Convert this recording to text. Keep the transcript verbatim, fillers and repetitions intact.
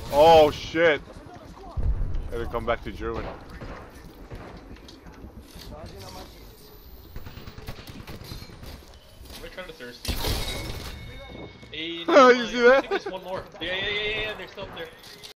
Oh shit! Gotta come back to German. We're trying to thirsty. Hey, Oh, never you mind. see that? I think there's one more. Yeah, yeah, yeah, yeah, yeah. They're still up there.